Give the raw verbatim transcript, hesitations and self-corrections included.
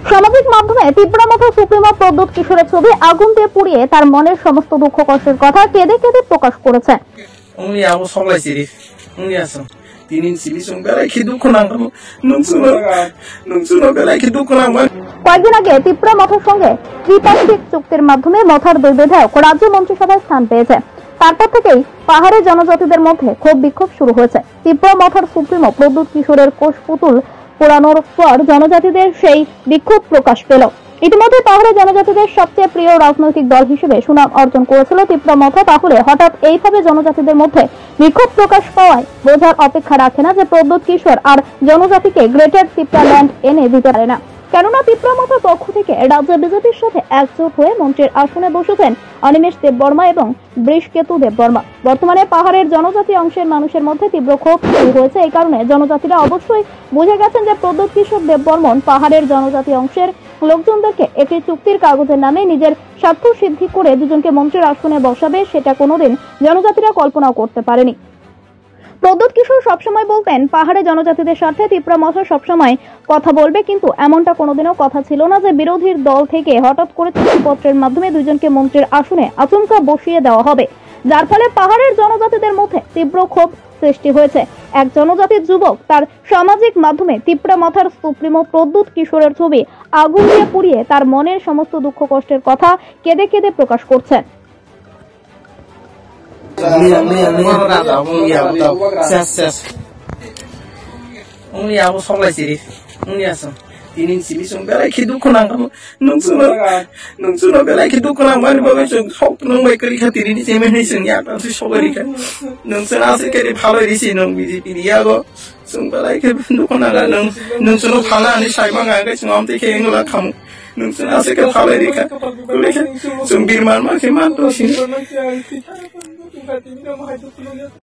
সামাজিক মাধ্যমে তীব্রমাথা সুপ্রিমো প্রদ্যুৎ কিশোরের ছবি আগুন দিয়ে পুড়িয়ে তার মনের সমস্ত দুঃখ কষ্টের কথা কেঁদে কেঁদে প্রকাশ করেছেন। কয়েকদিন আগে তীব্র মথার সঙ্গে ত্রিপাক্ষিক চুক্তির মাধ্যমে মথার দুই বিধায়ক রাজ্য মন্ত্রিসভায় স্থান পেয়েছে। তারপর থেকেই পাহাড়ের জনজাতিদের মধ্যে ক্ষোভ বিক্ষোভ শুরু হয়েছে। তীব্র মথার সুপ্রিমো প্রদ্যুৎ কিশোরের কোষ পুতুল পোড়ানোর পর জনজাতিদের সেই বিক্ষোভ প্রকাশ পেল। ইতিমধ্যে পাহাড়ের জনজাতিদের সবচেয়ে প্রিয় রাজনৈতিক দল হিসেবে সুনাম অর্জন করেছিল তীব্র মথা। তাহলে হঠাৎ এইভাবে জনজাতিদের মধ্যে বিক্ষোভ প্রকাশ পাওয়ায় বোঝার অপেক্ষা রাখে না যে প্রদ্যুৎ কিশোর আর জনজাতিকে গ্রেটার ত্রিপুরাল্যান্ড এনে দিতে পারে না। কেননা তীব্র মথার পক্ষ থেকে রাজ্য বিজেপির সাথে একজোট হয়ে মন্ত্রীর আসনে বসেছেন অনিমেষ দেববর্মা এবং বৃষকেতু দেববর্মা। বর্তমানে পাহাড়ের জনজাতি অংশের মানুষের মধ্যে তীব্র ক্ষোভ শুরু হয়েছে। এই কারণে জনজাতিরা অবশ্যই বুঝে গেছেন যে প্রদ্যুৎ কিশোর দেববর্মন পাহাড়ের জনজাতি অংশের লোকজনদেরকে একটি চুক্তির কাগজের নামে নিজের স্বার্থ সিদ্ধি করে দুজনকে মন্ত্রীর আসনে বসাবে, সেটা কোনোদিন জনজাতিরা কল্পনাও করতে পারেনি। প্রদ্যুৎ কিশোর সবসময় বলতেন পাহাড়ে জনজাতিদের স্বার্থে তীব্র মথা সবসময় কথা বলবে, কিন্তু এমনটা কোনোদিনও কথা ছিল না যে বিরোধীর দল থেকে হঠাৎ করে চিঠিপত্রের মাধ্যমে দুজনকে মন্ত্রীর আসনে আচমকা বসিয়ে দেওয়া হবে, যার ফলে পাহাড়ের জনজাতিদের মধ্যে তীব্র ক্ষোভ সৃষ্টি হয়েছে। এক জনজাতির যুবক তার সামাজিক মাধ্যমে তীব্র মথার সুপ্রিমো প্রদ্যুৎ কিশোরের ছবি আগুন দিয়ে পুড়িয়ে তার মনের সমস্ত দুঃখ কষ্টের কথা কেঁদে কেঁদে প্রকাশ করছেন। Tinin sili sung belai kidu kunang kamu nung suno nung suno belai kidu kunang mani bagai sung sok nung baik kali kan tini semen ni sung ya kan sung sobari kan nung suno asal kali phala risi nung biji piliya go sung belai kidu kunang kan nung nung suno phala ni sai bang agai sung amte ke ngola kamu nung suno asal kali phala risi kan boleh kan sung birman mak keman tu sini